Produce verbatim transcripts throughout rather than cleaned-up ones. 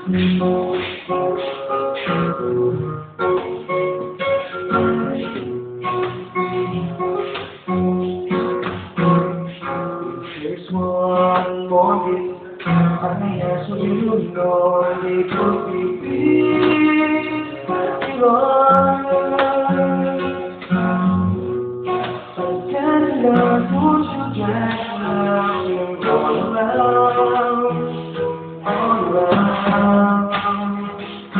There's one morning I ask you, Lord, it could be big, Lord. I can't love what you drag around, all around, all around.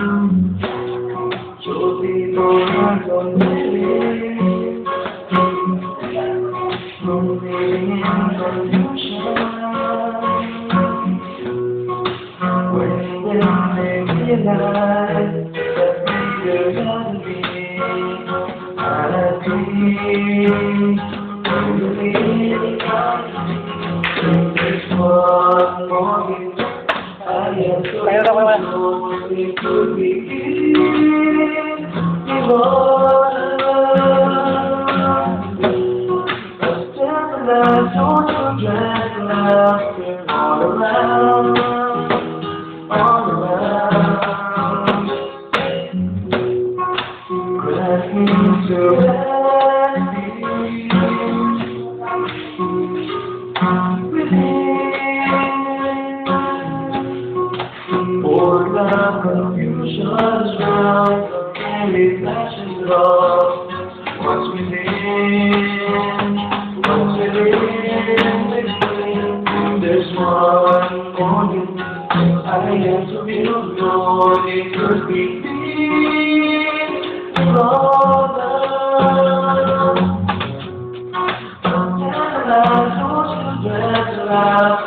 So people are lonely, lonely in confusion. When they realize that we're gonna be happy, only there's one morning I am so sure it could be I don't you drag laughter all around, all around. Crack into happy within. For the confusion's round, and it flashes off what's within. There's one morning I am so Lord, it could be Lord. And I don't you get around.